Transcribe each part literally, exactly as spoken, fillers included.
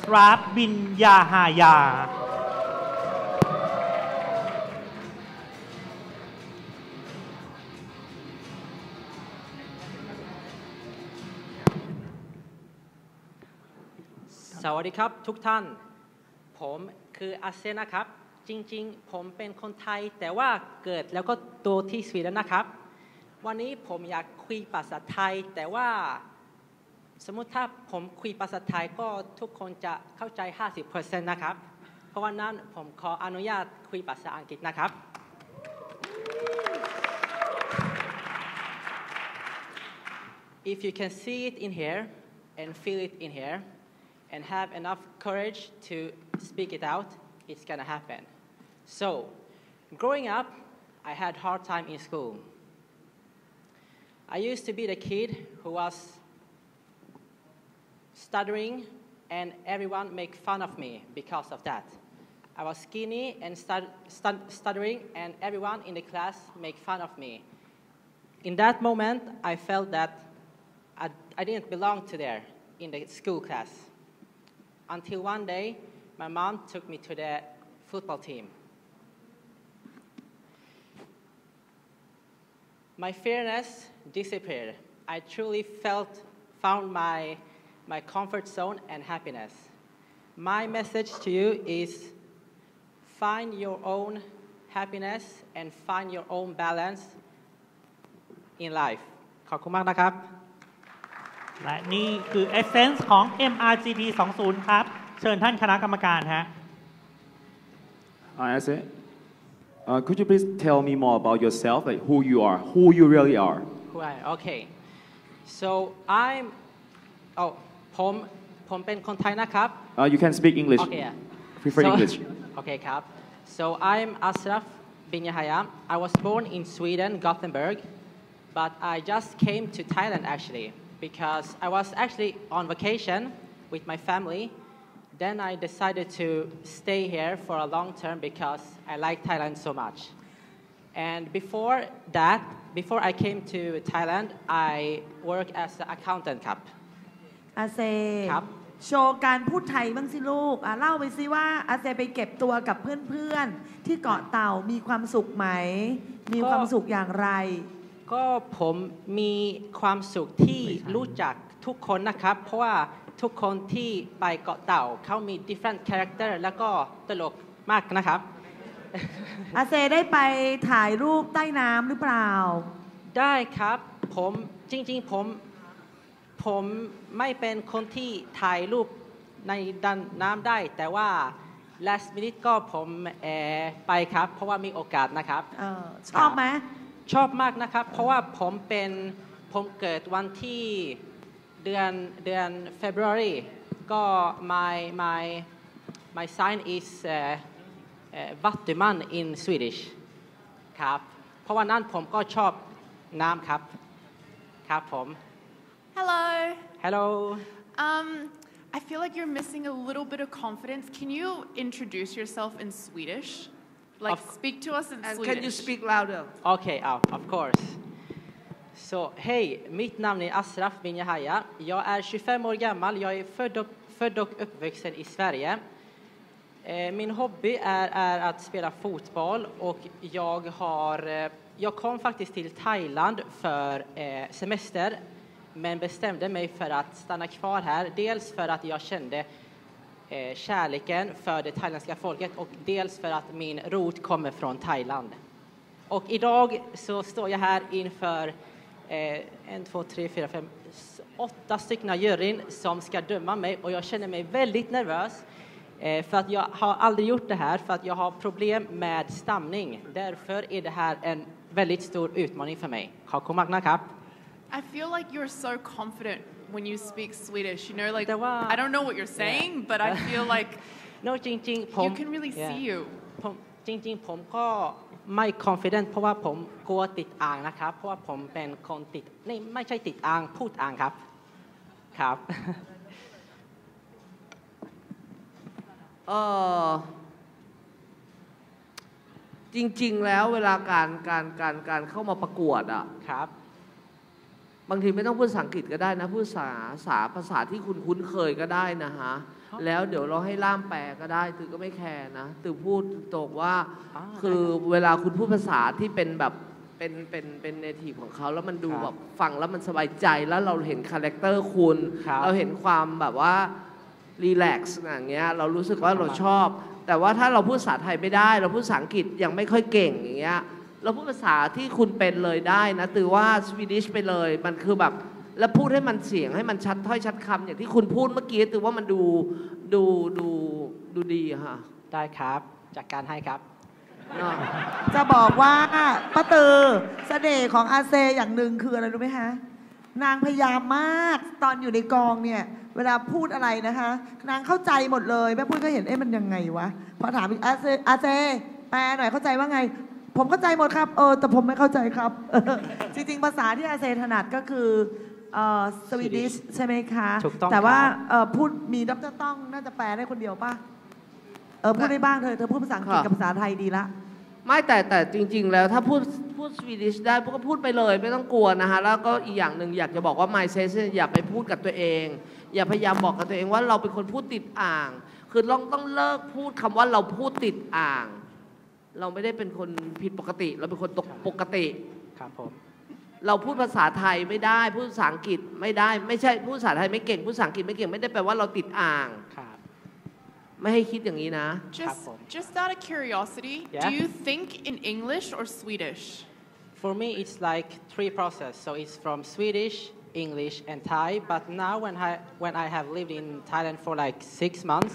ราฟบินยาฮายาสวัสดีครับทุกท่านผมคืออาเซนนะครับจริงๆผมเป็นคนไทยแต่ว่าเกิดแล้วก็โตที่สวีเดนนะครับวันนี้ผมอยากคุยภาษาไทยแต่ว่าสมมุติถ้าผมคุยภาษาไทยก็ทุกคนจะเข้าใจ ห้าสิบเปอร์เซ็นต์ นะครับเพราะว่านั้นผมขออนุญาตคุยภาษาอังกฤษนะครับ If you can see it in here and feel it in here and have enough courage to speak it out, it's gonna happen. So, growing up, I had hard time in school. I used to be the kid who was stuttering and everyone make fun of me because of that. I was skinny and stut, stut, stuttering and everyone in the class make fun of me. In that moment, I felt that I, I didn't belong to there in the school class. Until one day, my mom took me to the football team. My fearness disappeared. I truly felt, found my, my comfort zone and happiness. My message to you is find your own happiness and find your own balance in life. ขอบคุณมากนะครับและนี่คือ Essence ของ เอ็ม อาร์ จี ที สองสิบ ครับเชิญท่านคณะกรรมการฮะ I say, uh, could you please tell me more about yourself, like who you are, who you really are? Who I okay, so I'm oh ผมผมเป็นคนไทยนะครับ Uh, you can speak English. Okay. Prefer so, English. Okay, ครับ So I'm Ashraf bin Yahya. I was born in Sweden, Gothenburg, but I just came to Thailand actually because I was actually on vacation with my family. Then I decided to stay here for a long term because I like Thailand so much. And before that, before I came to Thailand, I worked as an accountant ครับอาเซครับโชว์การพูดไทยบ้างสิลูกอ่ะเล่าไปสิว่าอาเซไปเก็บตัวกับเพื่อนๆที่เกาะเต่ามีความสุขไหมมีความสุขอย่างไรก็ผมมีความสุขที่รู้จักทุกคนนะครับเพราะว่าทุกคนที่ไปเกาะเต่าเขามี different character แล้วก็ตลกมากนะครับอาเซได้ไปถ่ายรูปใต้น้ำหรือเปล่าได้ครับผมจริงๆผมผมไม่เป็นคนที่ถ่ายรูปในดันน้ำได้แต่ว่า last minute ก็ผมเออไปครับเพราะว่ามีโอกาสนะครับออชอบไหมชอบมากนะครับเพราะว่าผมเป็นผมเกิดวันที่เดือนเดือน February ก็ my my my sign is uh, uh, vattuman in Swedish ครับเพราะว่านั้นผมก็ชอบน้ำครับครับผม Hello. Hello. Um, I feel like you're missing a little bit of confidence. Can you introduce yourself in Swedish? Like, of, speak to us in and Swedish. Can you speak louder? Okay, oh, of course. Så, hej, mitt namn är Ashraf bin Yahya. Jag är tjugofem år gammal. Jag är född och, född och uppvuxen i Sverige. Eh, min hobby är, är att spela fotboll och jag har... Eh, jag kom faktiskt till Thailand för eh, semester. Men bestämde mig för att stanna kvar här. Dels för att jag kände eh, kärleken för det thailändska folket och dels för att min rot kommer från Thailand. Och idag så står jag här inför eh, en, två, tre, fyra, fem, åtta stycken juryn som ska döma mig och jag känner mig väldigt nervös eh, för att jag har aldrig gjort det här för att jag har problem med stamning. Därför är det här en väldigt stor utmaning för mig. I feel like you're so confident when you speak Swedish. You know, like I don't know what you're saying, yeah. but I feel like no, จริงๆผม you can really yeah. see you. ผมจริงๆผมก็ไม่ confident เพราะว่าผมกลัวติดอ่างนะครับเพราะว่าผมเป็นคนติดนี่ไม่ใช่ติดอ่างพูดอ่างครับครับเออจริงๆแล้วเวลาการการการการเข้ามาประกวดอ่ะครับบางทีไม่ต้องพูดภาษาอังกฤษก็ได้นะพูดภาษาภาษาภาษาที่คุณคุ้นเคยก็ได้นะฮะแล้วเดี๋ยวเราให้ล่ามแปลก็ได้ตือก็ไม่แคร์นะตือพูดตรงว่าคือเวลาคุณพูดภาษาที่เป็นแบบเป็นเป็นเป็นเนทีฟของเขาแล้วมันดูแบบฟังแล้วมันสบายใจแล้วเราเห็นคาแรคเตอร์คุณเราเห็นความแบบว่ารีแลกซ์อย่างเงี้ยเรารู้สึกว่าเราชอบแต่ว่าถ้าเราพูดภาษาไทยไม่ได้เราพูดภาษาอังกฤษยังไม่ค่อยเก่งอย่างเงี้ยเราพูดภาษาที่คุณเป็นเลยได้นะตือว่าสวีดิชไปเลยมันคือแบบแล้วพูดให้มันเสียงให้มันชัดถ้อยชัดคำอย่างที่คุณพูดเมื่อกี้ตือว่ามันดูดูดูดูดีค่ะได้ครับจัดการให้ครับจะบอกว่าป้าตือเสน่ห์ของอาเซอย่างหนึ่งคืออะไรรู้ไหมคะนางพยายามมากตอนอยู่ในกองเนี่ยเวลาพูดอะไรนะคะนางเข้าใจหมดเลยแม่ปุ้ยก็เห็นเอ๊ะมันยังไงวะพอถามอาเซอาเซแปลหน่อยเข้าใจว่าไงผมเข้าใจหมดครับเออแต่ผมไม่เข้าใจครับจริงๆภาษาที่อาเซถนัดก็คือสวีดิชใช่ไหมคะแต่ว่าพูดมีดร.ต้องน่าจะแปลได้คนเดียวป่ะเออพูดได้บ้างเธอเธอพูดภาษาอังกฤษกับภาษาไทยดีละไม่แต่แต่จริงๆแล้วถ้าพูดพูดสวีดิชได้พวกก็พูดไปเลยไม่ต้องกลัวนะคะแล้วก็อีกอย่างหนึ่งอยากจะบอกว่า mindset อย่าไปพูดกับตัวเองอย่าพยายามบอกกับตัวเองว่าเราเป็นคนพูดติดอ่างคือต้องต้องเลิกพูดคำว่าเราพูดติดอ่างเราไม่ได้เป็นคนผิดปกติเราเป็นคนปกติครับผมเราพูดภาษาไทยไม่ได้พูดภาษาอังกฤษไม่ได้ไม่ใช่พูดภาษาไทยไม่เก่งพูดภาษาอังกฤษไม่เก่งไม่ได้แปลว่าเราติดอ่างไม่ให้คิดอย่างนี้นะ Just just out of curiosity yeah. do you think in English or Swedish For me it's like three process so it's from Swedish English and Thai but now when I when I have lived in Thailand for like six months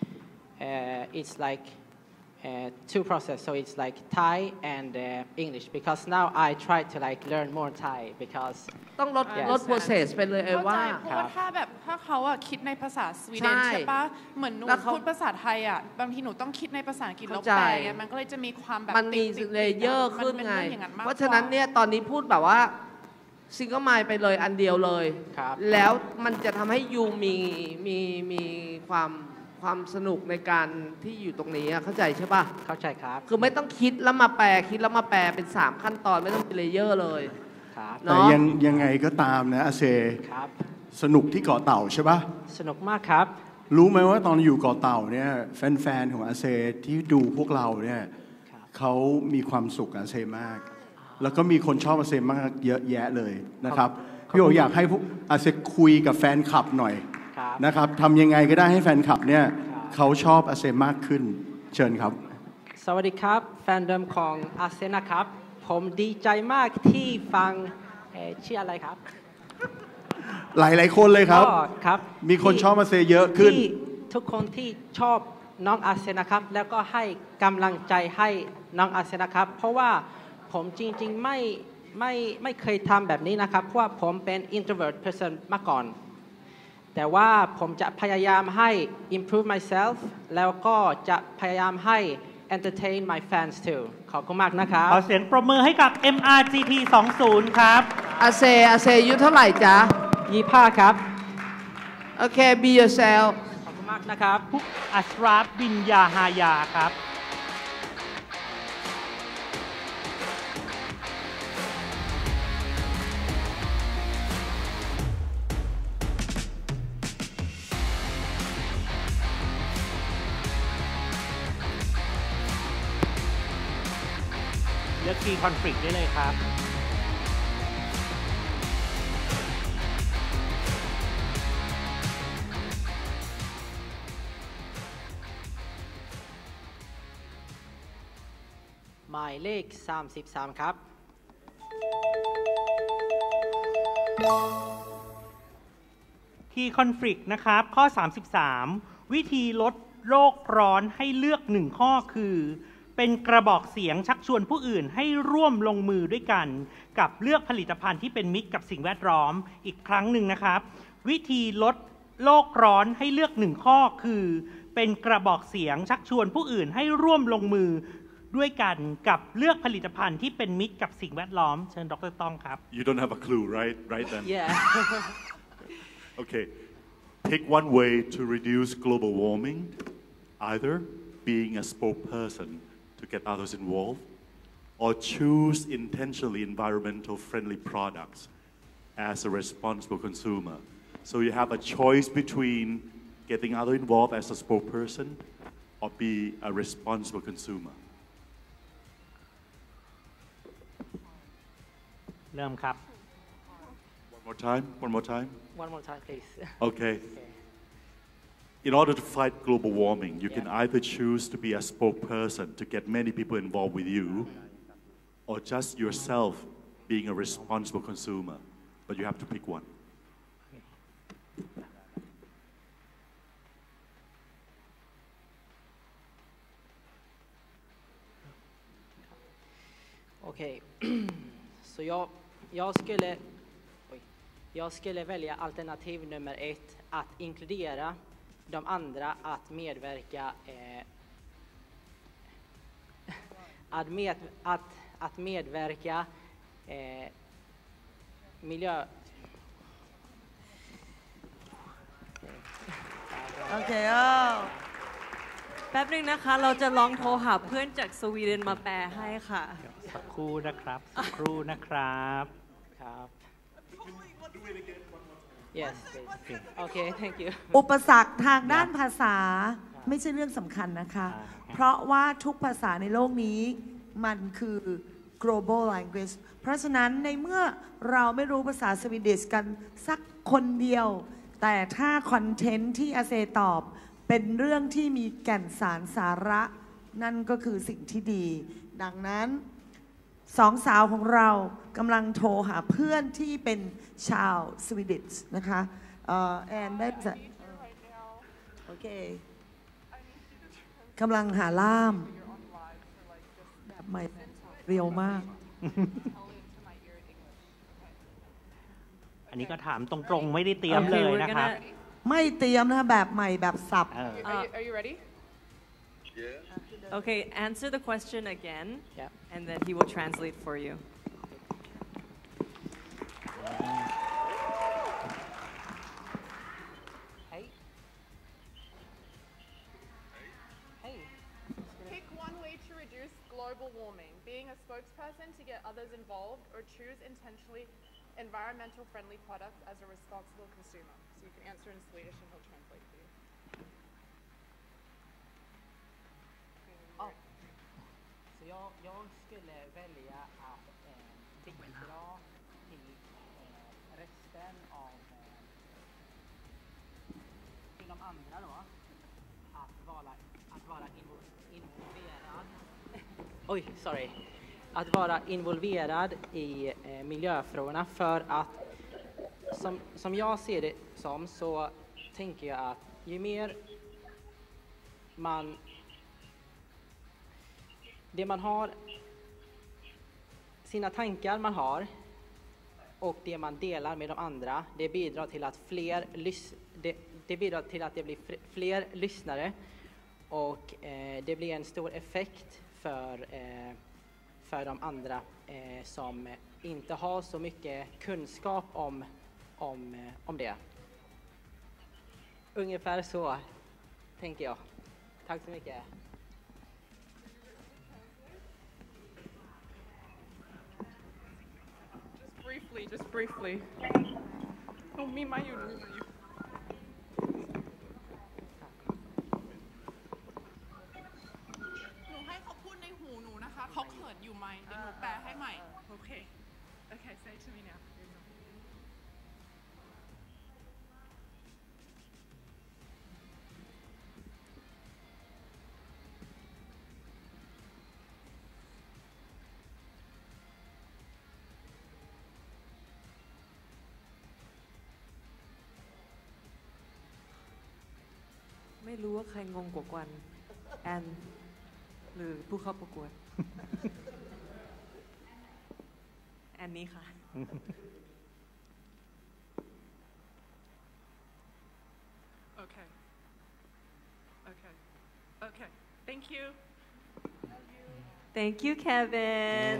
uh, it's like Uh, two process so it's like Thai and uh, English because now I try to like learn more Thai because ต้องลดลด process ไปเลยเอว่าเพราะว่าถ้าแบบถ้าเขาอะคิดในภาษาสวีเดนใช่ปะเหมือนหนูพูดภาษาไทยอะบางทีหนูต้องคิดในภาษาอังกฤษแล้วแปลมันก็เลยจะมีความแบบมันมีเลเยอร์ขึ้นไงเพราะฉะนั้นเนี่ยตอนนี้พูดแบบว่าซิงเกิลไมล์ไปเลยอันเดียวเลยแล้วมันจะทำให้ยูมีมีมีความความสนุกในการที่อยู่ตรงนี้เข้าใจใช่ป่ะเข้าใจครับคือไม่ต้องคิดแล้วมาแปลคิดแล้วมาแปลเป็นสามขั้นตอนไม่ต้องเป็นเลเยอร์เลยครับแต่ยังยังไงก็ตามนะอาเซครับสนุกที่เกาะเต่าใช่ป่ะสนุกมากครับรู้ไหมว่าตอนอยู่เกาะเต่าเนี่ยแฟนๆของอาเซที่ดูพวกเราเนี่ยเขามีความสุขอาเซมากแล้วก็มีคนชอบอาเซมากเยอะแยะเลยนะครับพี่โออยากให้พวกอาเซคุยกับแฟนคลับหน่อยนะครับทำยังไงก็ได้ให้แฟนคลับเนี่ยเขาชอบอาเซมากขึ้นเชิญครับสวัสดีครับแฟนเดิมของอาเซนะครับผมดีใจมากที่ฟังชื่ออะไรครับหลายหลายคนเลยครับครับมีคนชอบอาเซเยอะขึ้นทุกคนที่ชอบน้องอาเซนะครับแล้วก็ให้กำลังใจให้น้องอาเซนะครับเพราะว่าผมจริงๆไม่ไม่ไม่เคยทำแบบนี้นะครับเพราะว่าผมเป็น introvert person มาก่อนแต่ว่าผมจะพยายามให้ improve myself แล้วก็จะพยายามให้ entertain my fans too ขอบคุณมากนะครับขอเสียงปรบมือให้กับ เอ็ม อาร์ จี ที สองสิบ ครับอาเซอาเซอายุเท่าไหร่จ๊ะยี่สิบห้าครับโอเค be yourself ขอบคุณมากนะครับอัชราฟบินยาฮายาครับเลือกคีย์คอนฟลิกต์ได้เลยครับหมายเลขสามสิบสามครับคีย์คอนฟลิกต์นะครับข้อสามสิบสามวิธีลดโลกร้อนให้เลือกหนึ่งข้อคือเป็นกระบอกเสียงชักชวนผู้อื่นให้ร่วมลงมือด้วยกันกับเลือกผลิตภัณฑ์ที่เป็นมิตรกับสิ่งแวดล้อมอีกครั้งหนึ่งนะครับวิธีลดโลกร้อนให้เลือกหนึ่งข้อคือเป็นกระบอกเสียงชักชวนผู้อื่นให้ร่วมลงมือด้วยกันกับเลือกผลิตภัณฑ์ที่เป็นมิตรกับสิ่งแวดล้อมเชิญดร.ต้องครับ You don't have a clue right right then Yeah Okay pick one way to reduce global warming either being a spokesperson to get others involved or choose intentionally environmental friendly products as a responsible consumer. So you have a choice between getting others involved as a spokesperson or be a responsible consumer. เริ่มครับ One more time, one more time. One more time, please. Okay. In order to fight global warming, you can either choose to be a spokesperson to get many people involved with you, or just yourself being a responsible consumer. But you have to pick one. Okej, så jag, jag, skulle, oj, jag skulle välja alternativ nummer ett, att inkludera de andra, att medverka, eh, att, med, att, att medverka eh, miljö... โอเคเออแป๊บนึงนะคะเราจะลองโทรหาเพื่อนจากสวีเดนมาแปลให้ค่ะสักครู่นะครับสักครู่นะครับครับ Yes, please. Okay, thank you. อุปสรรคทางด้านภาษาไม่ใช่เรื่องสำคัญนะคะ เพราะว่าทุกภาษาในโลกนี้มันคือ global language เพราะฉะนั้นในเมื่อเราไม่รู้ภาษาสวีดิชกันสักคนเดียวแต่ถ้าคอนเทนต์ที่อาเซตอบเป็นเรื่องที่มีแก่นสารสาระนั่นก็คือสิ่งที่ดีดังนั้นสองสาวของเรากำลังโทรหาเพื่อนที่เป็นชาวสวีดิชนะคะแอนได้จะโอเคกำลังหาล่ามแบบใหม่เรียวมากอันนี้ก็ถามตรงๆไม่ได้เตรียมเลยนะครับไม่เตรียมนะคะแบบใหม่แบบสับ Are you, are you ready? Yeah. Okay, answer the question again, yeah. and then he will translate for you. Hey. Hey. Pick one way to reduce global warming: being a spokesperson to get others involved, or choose intentionally environmental friendly products as a responsible consumer. So you can answer in Swedish and he'll translate for you. Oh. Så jag, jag skulle välja att eh, bidra till eh, resten av eh, till de andra då att vara, att vara involverad oj, sorry att vara involverad i eh, miljöfrågorna för att som, som jag ser det som så tänker jag att ju mer man det man har sina tankar man har och det man delar med de andra det bidrar till att fler lys, det, det bidrar till att det blir fler lyssnare och eh, det blir en stor effekt för eh, för de andra eh, som inte har så mycket kunskap om, om, eh, om det. Ungefär så tänker jag. Tack så mycket. Just briefly, just briefly. Oh, me, my, you, you. เขาเขินอยู่ไหมเดี๋ยวหนูแปลให้ใหม่โอเคโอเค say to me now ไม่รู้ว่าใครงงกว่ากันแอนหรือผู้เข้าประกวดอันนี้ค่ะ Okay. Okay. Okay. Thank you. Thank you Kevin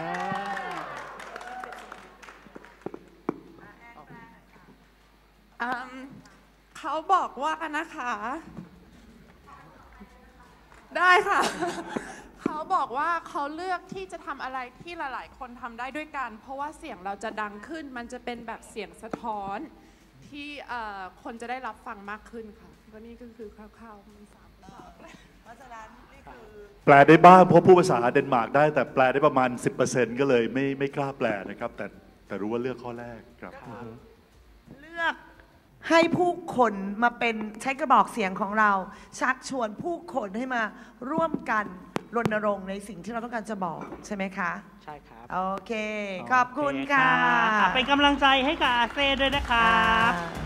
เขาบอกว่านะคะได้ค่ะเขาบอกว่าเขาเลือกที่จะทำอะไรที่หลายๆคนทำได้ด้วยกันเพราะว่าเสียงเราจะดังขึ้นมันจะเป็นแบบเสียงสะท้อนที่คนจะได้รับฟังมากขึ้นค่ะก็นี่ก็คือคร่าวๆมีสามภาษาเพราะฉะนั้นนี่คือแปลได้บ้างเพราะผู้ภาษาเดนมาร์กได้แต่แปลได้ประมาณ สิบเปอร์เซ็นต์ ก็เลยไม่ไม่กล้าแปลนะครับแต่แต่รู้ว่าเลือกข้อแรกครับเลือกให้ผู้คนมาเป็นใช้กระบอกเสียงของเราชักชวนผู้คนให้มาร่วมกันรณรงค์ในสิ่งที่เราต้องการจะบอกใช่ไหมคะใช่ครับโอเคขอบคุณค่ะเป็นกำลังใจให้กับอาเซ่ด้วยนะครับ